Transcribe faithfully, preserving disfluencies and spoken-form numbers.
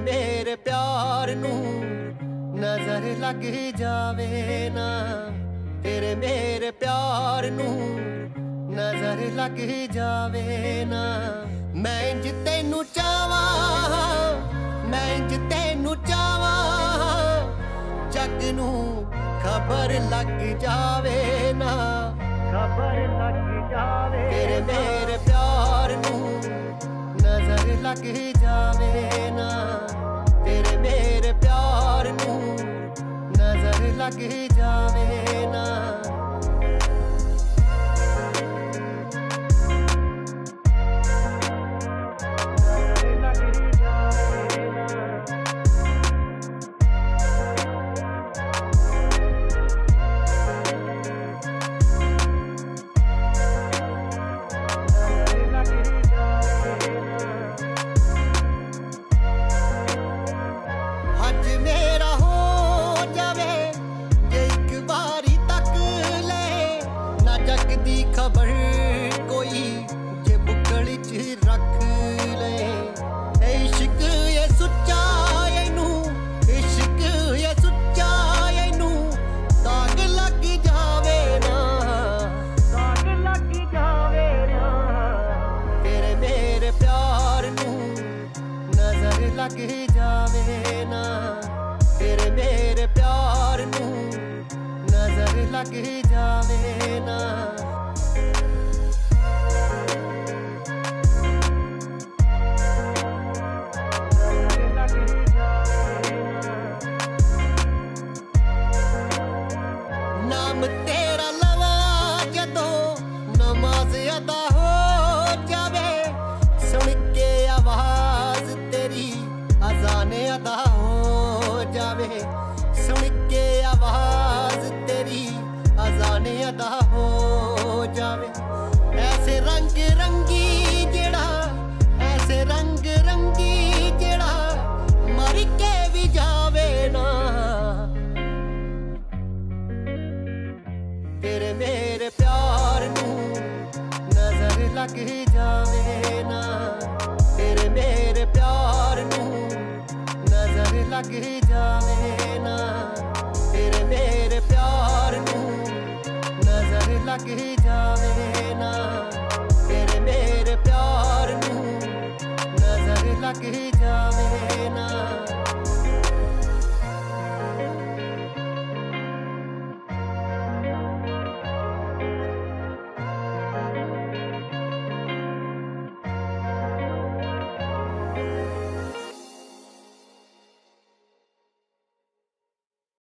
मेरे प्यार नू नजर लग जावे ना, तेरे मेरे प्यार नू नजर लग जावे ना। मैं इंज तेनू चाहवा, मैं इंज तेनू चाहवा, जग नू खबर लग जावे ना, खबर लग जावे। तेरे मेरे प्यार नू नजर लग जावे ना, तेरे मेरे प्यार नू नजर लग जावे ना। खबर कोई जे बुकल च रख ले, इश्क ये सुच्चा नू, इश्क ये सुच्चा नू दाग लग जावे ना, दाग लग जावे ना। तेरे मेरे प्यार नू नजर लग जावे ना, तेरे मेरे प्यार नू नजर लग जावे ना। नाम तेरा लवा जदों नमाज अदा हो जावे, सुन के आवाज तेरी अजान अदा हो जावे, सुन के आवाज तेरी अजान अदा हो जावे। ऐसे रंग रंगी जेड़ा, ऐसे रंग रंगी जेड़ा मर के भी जावे ना। तेरे मेरे प्यार नू नजर लग जावे ना, तेरे मेरे प्यार नू नजर लग जावे ना, तेरे मेरे प्यार नू नजर लग